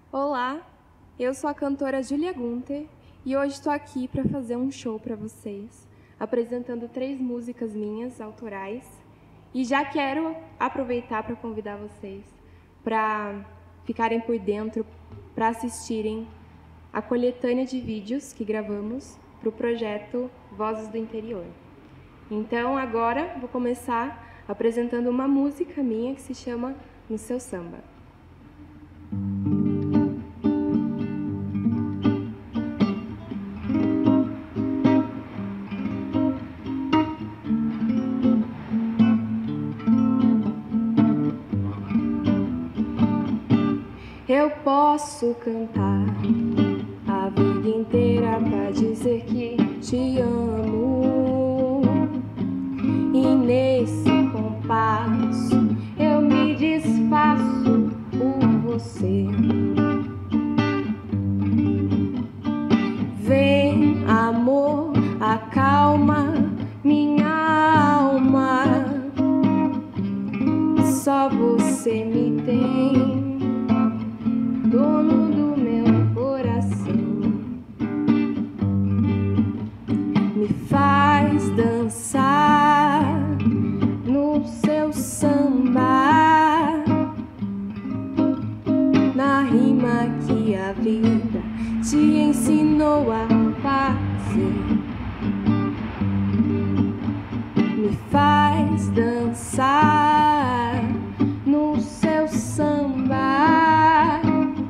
Olá, eu sou a cantora Júlia Gunter e hoje estou aqui para fazer um show para vocês, apresentando 3 músicas minhas, autorais. E já quero aproveitar para convidar vocês para ficarem por dentro, para assistirem a coletânea de vídeos que gravamos para o projeto Vozes do Interior. Então agora vou começar apresentando uma música minha que se chama No Seu Samba. Eu posso cantar a vida inteira pra dizer que te amo, e nesse compasso eu me desfaço por você. Vem, amor, acalma minha alma, só você me tem, dono do meu coração. Me faz dançar no seu samba, na rima que a vida te ensinou a fazer. Me faz dançar no seu samba,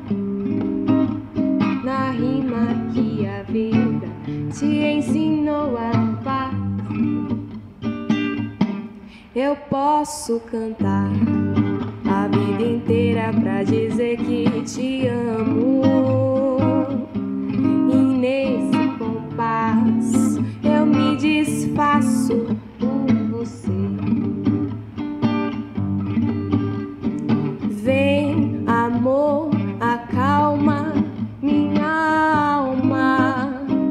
na rima que a vida te ensinou a fazer. Eu posso cantar a vida inteira pra dizer que te amo, e nesse compasso eu me desfaço por você. Vem, amor, acalma minha alma,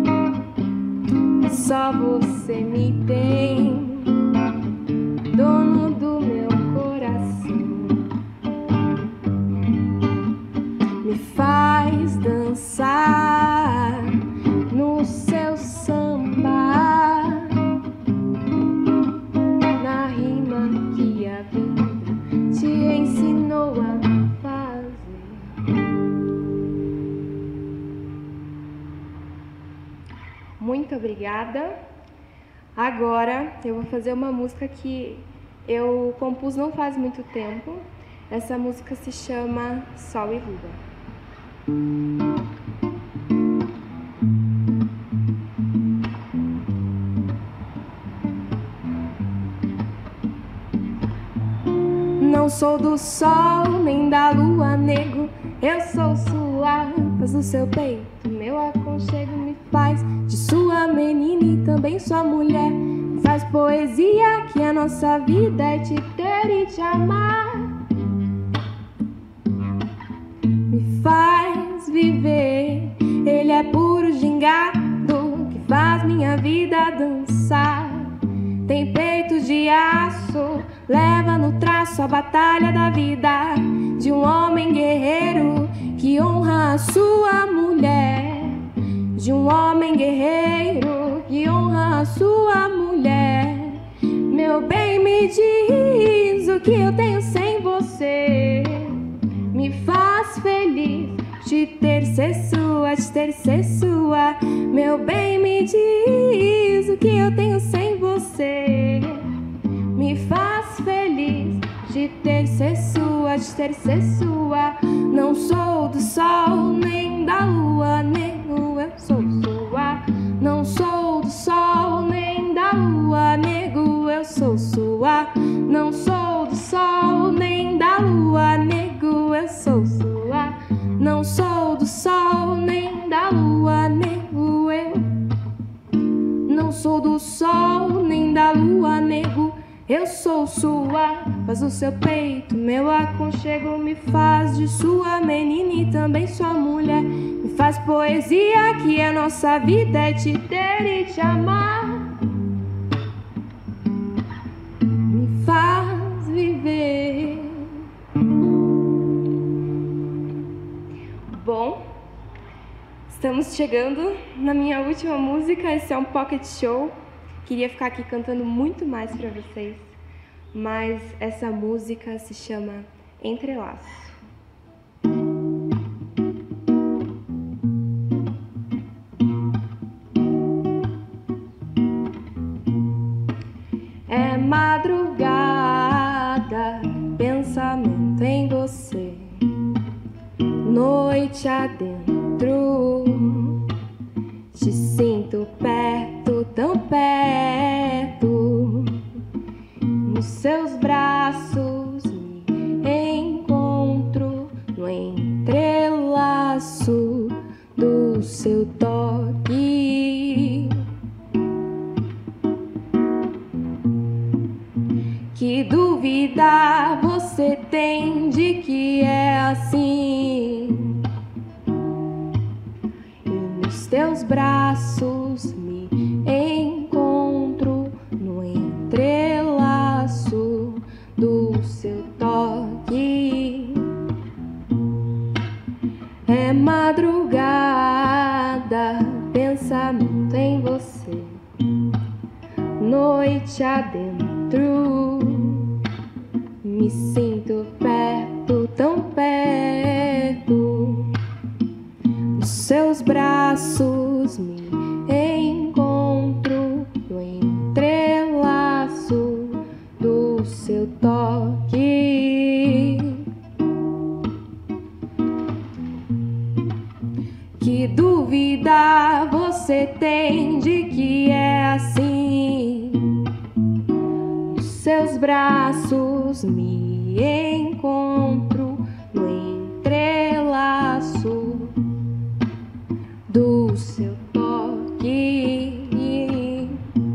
só você me tem, dono do meu coração. Me faz dançar no seu samba, na rima que a vida te ensinou a fazer. Muito obrigada. Agora eu vou fazer uma música que eu compus não faz muito tempo. Essa música se chama Sol e Lua. Não sou do sol nem da lua, nego, eu sou sua paz no seu peito. Meu aconchego me faz de sua menina e também sua mulher. Me faz poesia que a nossa vida é te ter e te amar. Me faz viver, ele é puro gingado que faz minha vida dançar. Tem peito de aço, leva no traço a batalha da vida de um homem guerreiro que honra a sua mulher. De um homem guerreiro que honra a sua mulher. Meu bem, me diz o que eu tenho sem você. Me faz feliz de ter ser sua, de ter ser sua. Meu bem, me diz o que eu tenho sem você. Me faz feliz de ter ser sua, de ter ser sua. Não sou do sol nem da lua, nego, eu sou sua. Não sou do sol nem da lua, nego, eu sou sua. Não sou do sol nem da lua, nego, eu sou sua. Não sou do sol nem da lua, nego, eu. Não sou do sol nem da lua, nego, eu sou sua. Faz o seu peito, meu aconchego me faz de sua menina e também sua mulher. Me faz poesia que a nossa vida é te ter e te amar. Me faz viver. Estamos chegando na minha última música. Esse é um pocket show. Queria ficar aqui cantando muito mais para vocês, mas essa música se chama Entrelaço. É madrugada, pensamento em você, noite adentro, te sinto perto, tão perto, nos seus braços me encontro, no entrelaço do seu toque. Que dúvida você tem de que é assim? E nos teus braços me encontro, no entrelaço do seu toque. É madrugada, pensamento em você, noite adentro, me sinto perto, tão perto, nos seus braços me encontro, no entrelaço do seu toque. Que dúvida você tem de que é assim? Nos seus braços me encontro, no entrelaço do seu toque.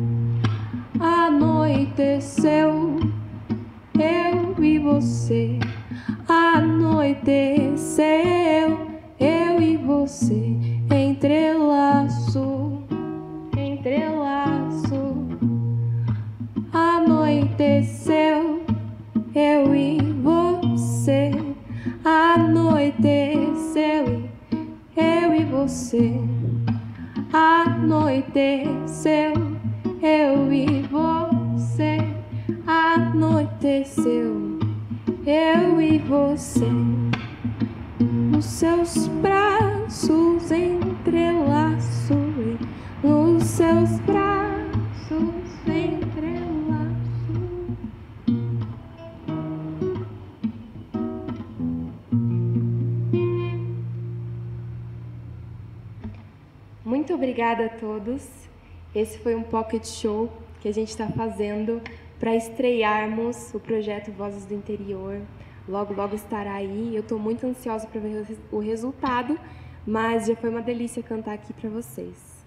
Anoiteceu, eu e você. Anoiteceu, eu e você. Entrelaço, entrelaço. Anoiteceu, eu e você. Anoiteceu, eu e você. Anoiteceu, eu e você. Anoiteceu, eu e você. Nos seus braços entrelaço, nos seus braços entrelaço. Muito obrigada a todos. Esse foi um pocket show que a gente está fazendo para estrearmos o projeto Vozes do Interior. Logo, logo estará aí. Eu estou muito ansiosa para ver o resultado, mas já foi uma delícia cantar aqui para vocês.